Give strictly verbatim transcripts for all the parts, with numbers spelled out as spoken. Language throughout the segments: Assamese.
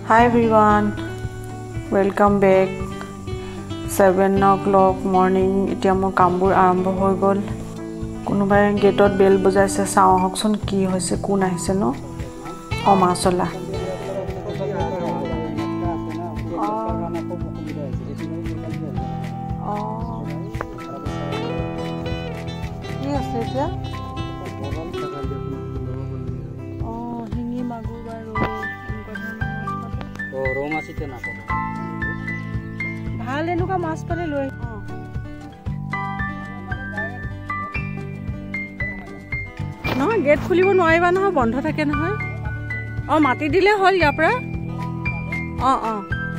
Hi everyone, welcome back. seven o'clock morning. Itia mo kambur arambho hoi gol. Konobai gateot bell bojaise sao hokson ki hoise kun ahise no. O masola. Ki ase etia? Oh, hingi magu baru. Roma site na ko ভাল এনুকা মাছ পালে লৈ নহয় গেট খুলিব নোৱাৰিবা নহয় বন্ধ থাকে নহয় অ মাটি দিলে হল ইয়াৰ পৰা অ অ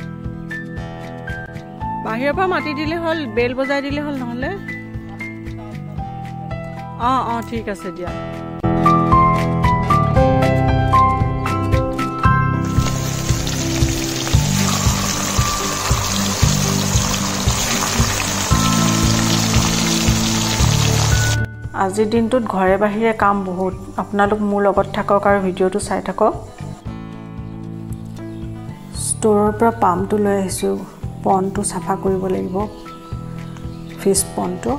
বাহিৰৰ পৰা মাটি দিলে হল বেল বজাই দিলে হল নহলে অ অ ঠিক আছে দিয়া আজি দিনটোত ঘৰে বাহিৰে কাম বহুত আপোনালোক মোৰ লগত থাকক আৰু ভিডিওটো চাই থাকক ষ্টৰৰ পৰা পামটো লৈ আহিছো পনটো সাফা কৰিব লাগিব ফিশ পনটো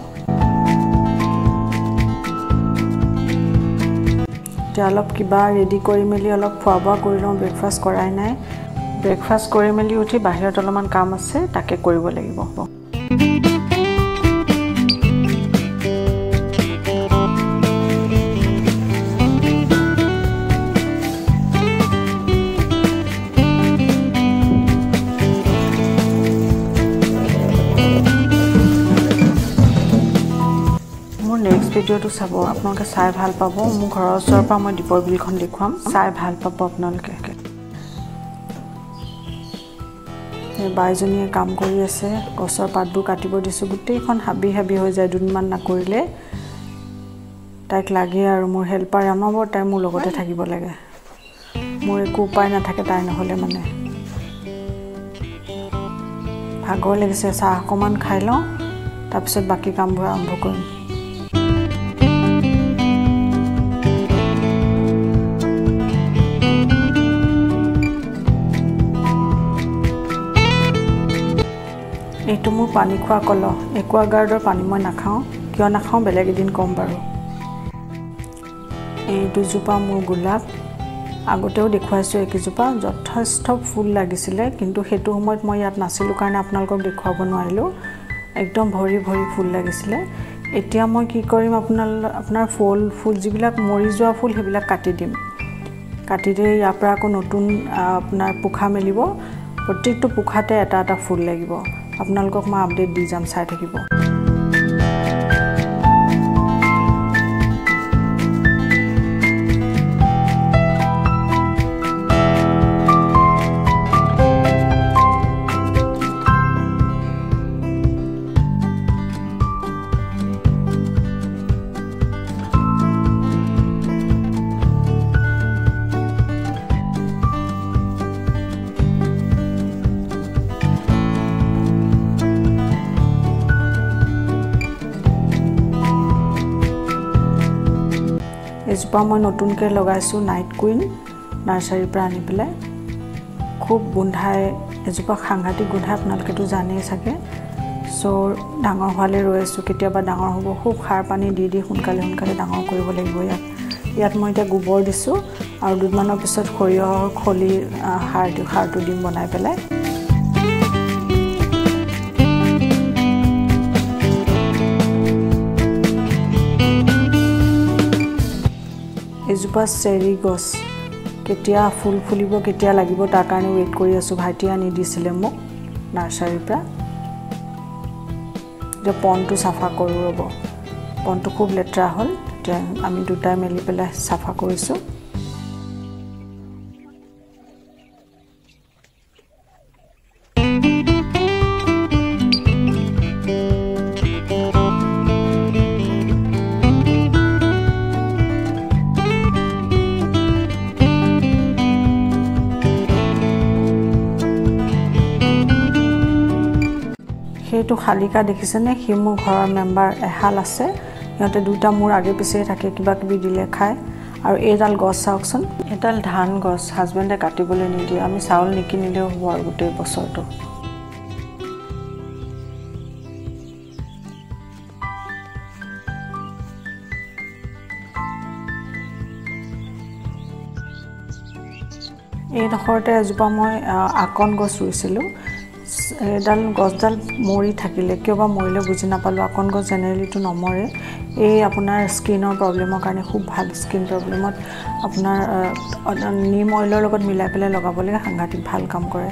এতিয়া অলপ কিবা ৰেডি কৰি মেলি অলপ খোৱা বোৱা কৰি লওঁ ব্ৰেকফাষ্ট কৰাই নাই ব্ৰেকফাষ্ট কৰি মেলি উঠি বাহিৰত অলপমান কাম আছে তাকে কৰিব লাগিব ভিডিওটো চাব আপোনালোকে চাই ভাল পাব মোৰ ঘৰৰ ওচৰৰ পৰা মই দীপৰ বিলখন দেখুৱাম চাই ভাল পাব আপোনালোকে এই বাইজনীয়ে কাম কৰি আছে গছৰ পাতবোৰ কাটিব দিছো গোটেইখন হাবি হাবি হৈ যায় দুদিনমান নকৰিলে তাইক লাগে আৰু মোৰ হেল্পাৰ আনবৰ তাই মোৰ লগতে থাকিব লাগে মোৰ একো উপায় নাথাকে তাই নহলে মানে ভাগৰ লাগিছে চাহ অকমান খাই লওঁ তাৰপিছত বাকি কামবোৰ আৰম্ভ কৰিম এইটো মোৰ পানী খোৱা কল একোৱা গাৰ্ডৰ পানী মই নাখাওঁ কিয় নাখাওঁ বেলেগ এদিন কম বাৰু এই দুজোপা মোৰ গোলাপ আগতেও দেখুৱাইছো একজোপা যথেষ্ট ফুল লাগিছিলে কিন্তু হেতু সময়ত মই ইয়াত নাছিলো কাৰণে আপোনালোকক দেখুৱাব নোৱাৰিলো একদম ভৰি ভৰি ফুল লাগিছিলে এতিয়া মই কি কৰিম আপোনাৰ আপোনাৰ ফুল ফুল যিবিলাক মৰি যোৱা ফুল হেবিলাক কাটি দিম কাটি দিয়ে ইয়াৰ পৰা আকৌ নতুন আপোনাৰ পোখা মেলিব প্ৰত্যেকটো পোখাতে এটা এটা ফুল লাগিব আপোনালোকক মই আপডেট দি যাম চাই থাকিব এজোপা মই নতুনকে লগাইছো নাইট কুইন নাৰ্সাৰীৰ পৰা আনি পেলাই খুব গোন্ধাই এজোপা সাংঘাতিক গোন্ধাই আপোনালোকেতো জানেই চাগে সো ডাঙৰ হোৱালে ৰৈছো কেতিয়াবা ডাঙৰ হ'ব খুব সাৰ পানী দি দি সোনকালে সোনকালে ডাঙৰ কৰিব লাগিব ইয়াত ইয়াত মই এটা গোবৰ দিছো আৰু দুদিনমানৰ পিছত খৰিয়হৰ খলি সাৰ দি সাৰটো দিম বনাই পেলাই এজোপা চেৰি গছ কেতিয়া ফুল ফুলিব কেতিয়া লাগিব তাৰ কাৰণে ওয়েট কৰি আছো ভাইটি আনি দিছিলে মোক নাৰ্সাৰীৰ পৰা যে পনটো সাফা কৰো ৰব পনটো খুব লেটৰা হল এতিয়া আমি দুটাই মেলি পেলাই সাফা কৰিছো সেইটো খালিকা দেখিছেনে হি মোৰ ঘৰৰ মেম্বাৰ এহাল আছে ইহঁতে দুটা মোৰ আগে পিছে থাকে কিবা কিবি দিলে খায় আৰু এইডাল গছ চাওকচোন এডাল ধান গছ হাজবেণ্ডে কাটিবলৈ নিদিয়ে আমি চাউল নিকিনিলেও হ'ব আৰু গোটেই বছৰটো এই ডখৰতে এজোপা মই আকন গছ ৰুইছিলোঁ এডাল গছডাল মৰি থাকিলে কিয়বা মৰিলে বুজি নাপালোঁ আকন গছ জেনেৰেলিটো নমৰে এই আপোনাৰ স্কিনৰ প্ৰব্লেমৰ কাৰণে খুব ভাল স্কিন প্ৰব্লেমত আপোনাৰ নিম অইলৰ লগত মিলাই পেলাই লগাবলৈ সাংঘাতিক ভাল কাম কৰে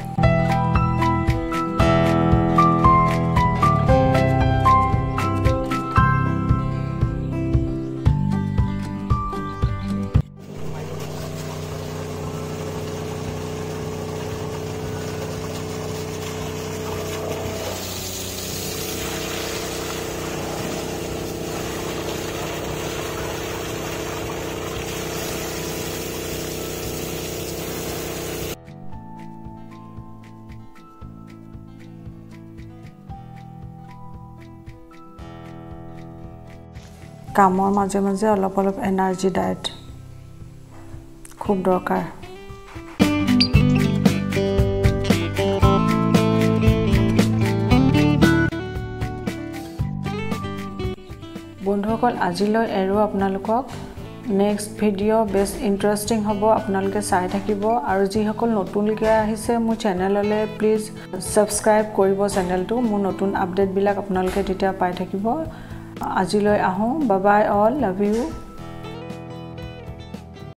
কামৰ মাজে মাজে অলপ অলপ এনাৰ্জি ডায়েট খুব দৰকাৰ বন্ধুসকল আজিলৈ এৰো আপোনালোকক নেক্সট ভিডিঅ' বেছ ইণ্টাৰেষ্টিং হ'ব আপোনালোকে চাই থাকিব আৰু যিসকল নতুনকৈ আহিছে মোৰ চেনেললৈ প্লিজ ছাবস্ক্ৰাইব কৰিব চেনেলটো মোৰ নতুন আপডেটবিলাক আপোনালোকে তেতিয়া পাই থাকিব আজিলৈ আহোঁ bye bye all love you